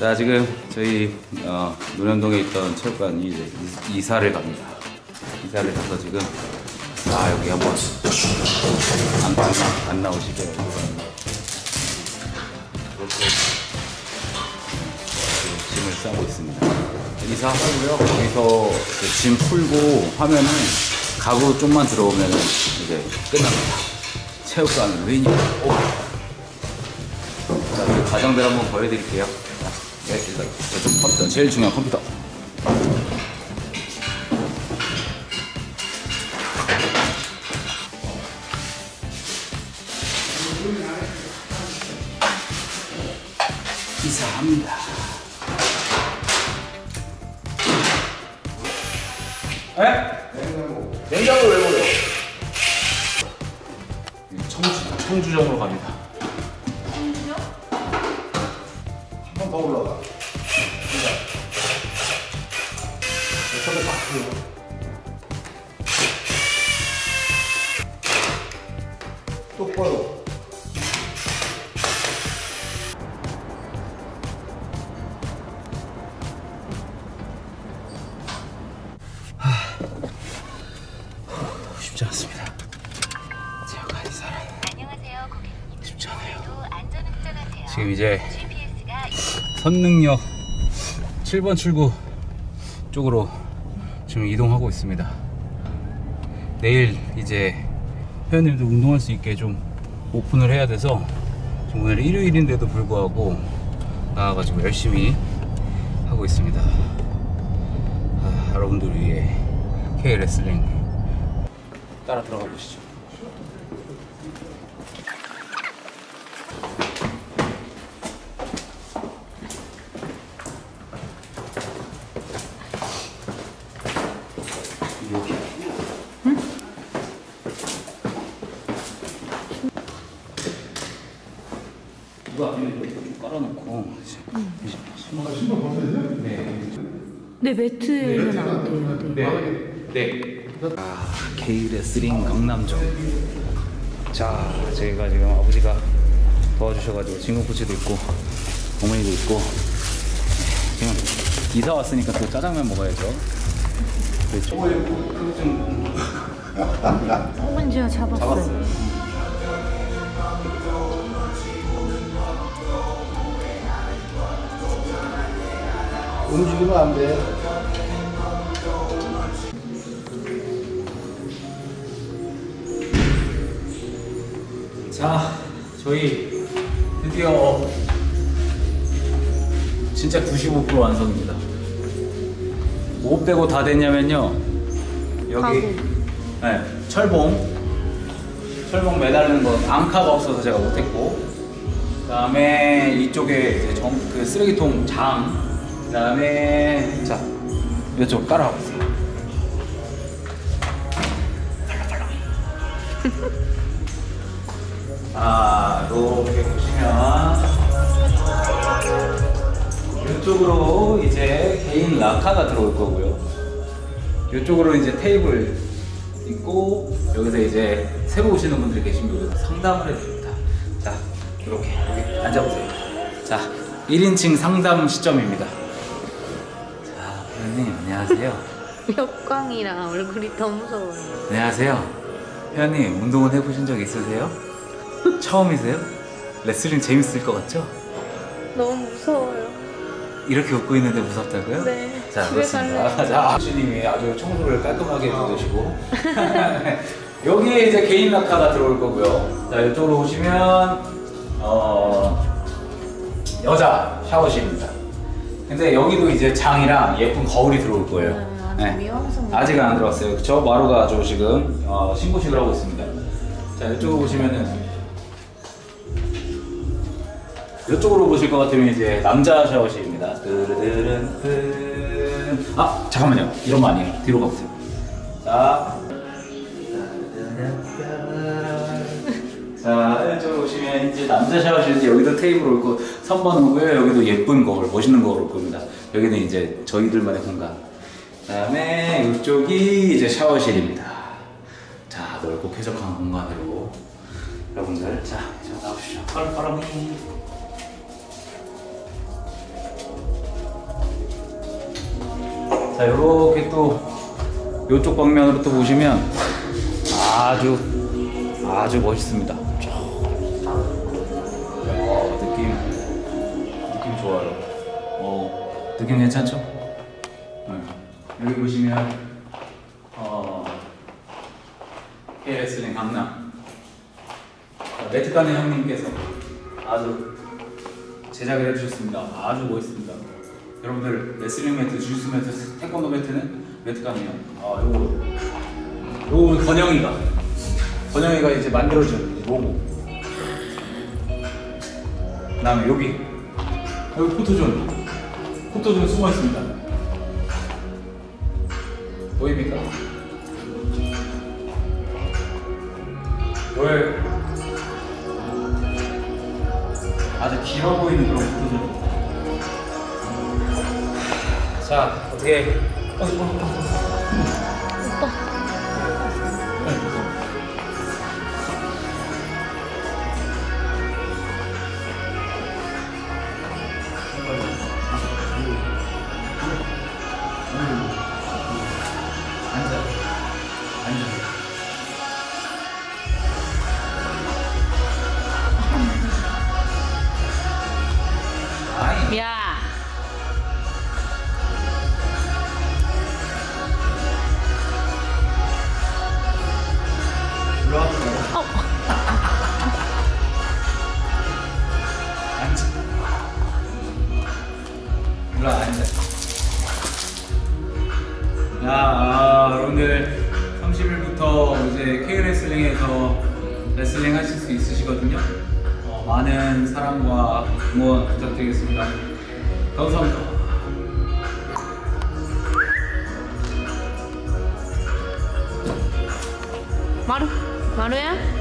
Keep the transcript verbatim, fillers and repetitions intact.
자, 지금 저희 어, 논현동에 있던 체육관 이제 이사를 갑니다. 이사를 가서 지금 아 여기 한번 안, 안, 안 나오시게 이렇게 짐을 싸고 있습니다. 이사하고요. 거기서 짐 풀고 하면은 가구 좀만 들어오면은 이제 끝납니다. 체육관은 웬이요? 자, 그 과정들 한번 보여드릴게요. 네, 일단 저쪽 컴퓨터, 제일 중요한 컴퓨터. 이사합니다. 에? 냉장고. 냉장고 왜 버려? 청주, 청주점으로 갑니다. 청주점? 한 번 더 올라가. 저거 바꾸요. 똑바로. 쉽지 않습니다. 제가 이사를 안녕하세요, 고객님. 쉽지 않아요. 안전운전하세요. 지금 이제 지피에스가 선릉역 칠 번 출구 쪽으로 지금 이동하고 있습니다. 내일 이제 회원님도 운동할 수 있게 좀 오픈을 해야 돼서 지금 오늘 일요일인데도 불구하고 나와가지고 열심히 하고 있습니다. 아, 여러분들 위해 K 레슬링 따라 들어가 보시죠. 여기. 응? 이거 앞에 이렇게 좀 깔아놓고. 응. 신발 신발 벗어야 돼? 네. 네, 매트에는 안 돼요. 네. 네. 아, K 레슬링 강남점. 자, 저희가 지금 아버지가 도와주셔가지고 진공 코치도 있고 어머니도 있고 지금 이사 왔으니까 또 짜장면 먹어야죠. 그렇죠. 그거 좀 혹은 제가 잡았어요. 잡았어요. 움직이면 안 돼. 자, 저희 드디어 진짜 구십오 퍼센트 완성입니다. 뭐 빼고 다 됐냐면요. 여기 네, 철봉 철봉 매달리는 건 앙카가 없어서 제가 못했고, 그 다음에 이쪽에 이제 정, 그 쓰레기통 장, 그 다음에 자 이쪽 따라와 보세요. 아, 이렇게 보시면 이쪽으로 이제 개인 라카가 들어올 거고요. 이쪽으로 이제 테이블 있고, 여기서 이제 새로 오시는 분들이 계시면 여기서 상담을 해드립니다. 자, 이렇게 여기 앉아보세요. 자, 일 인칭 상담 시점입니다. 자, 회원님 안녕하세요. 역광이라 얼굴이 더 무서워요. 안녕하세요. 회원님 운동은 해보신 적 있으세요? 처음이세요? 레슬링 재밌을 것 같죠? 너무 무서워요. 이렇게 웃고 있는데 무섭다고요? 네. 자, 집에 그렇습니다. 갈래요. 자, 아주님이 아주 청소를 깔끔하게 해주시고 여기에 이제 개인 라카가 들어올 거고요. 자, 이쪽으로 오시면 어, 여자 샤워실입니다. 근데 여기도 이제 장이랑 예쁜 거울이 들어올 거예요. 아, 네. 미용성 아직 안 들어왔어요. 저 마루가 아주 지금 어, 신고식을 하고 있습니다. 자, 이쪽으로 보시면은 이쪽으로 보실 것 같으면 이제 남자 샤워실입니다. 뜨르르른 아, 잠깐만요. 이런 거 아니에요. 뒤로 가보세요. 자, 자, 이쪽으로 오시면 이제 남자 샤워실인데 여기도 테이블 있고 선반 오고요. 여기도 예쁜 거울, 멋있는 거울 올 겁니다. 여기는 이제 저희들만의 공간. 그다음에 이쪽이 이제 샤워실입니다. 자, 넓고 쾌적한 공간으로 여러분들, 자, 이제 나오시죠. 바람이 자, 요렇게 또 요쪽 방면으로 또 보시면 아주 아주 멋있습니다. 어, 느낌 느낌 좋아요. 어, 느낌 괜찮죠? 네. 여기 보시면 어, K레슬링 강남 매트 가는 형님께서 아주 제작을 해주셨습니다. 아주 멋있습니다. 여러분들 레슬링 매트, 주스 매트, 태권도 매트는 매트 가는 형. 아, 요거 요거 건영이가 건영이가 이제 만들어준 로고. 그다음에 여기 여기 포토존 포토존 숨어 있습니다. 보입니까? 왜 아주 길어 보이는 그런 포토존. 자, 어떻게? 어, 어, 어. 앉아, 앉아. 아이. 야. 일로 와. 어. 앉아. 일로 와, 앉아. 야, 아, 여러분들 삼십 일부터 이제 K레슬링에서 레슬링 하실 수 있으시거든요. 어, 많은 사랑과 응원 부탁드리겠습니다. 감사합니다. 마루. 마루야?